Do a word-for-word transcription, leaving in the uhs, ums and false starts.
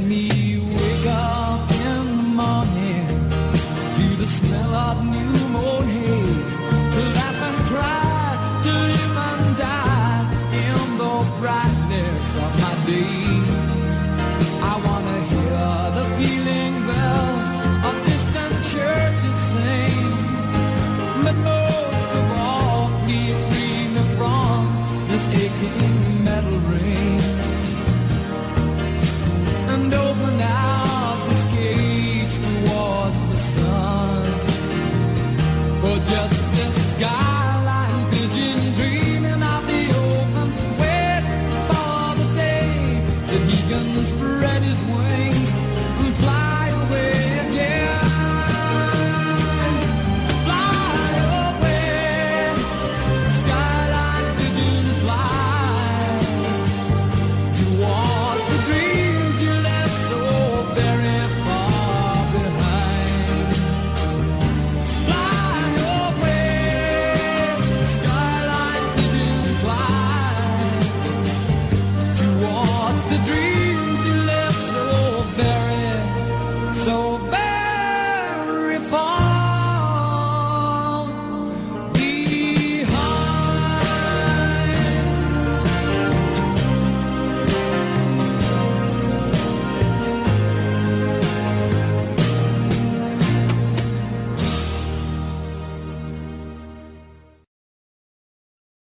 me wake up in the morning to the smell of new mown hay, to laugh and cry, to live and die in the brightness of my day. I wanna hear the pealing bells of distant churches sing, but most of all, please free me from this aching metal ring, and open out this cage towards the sun for just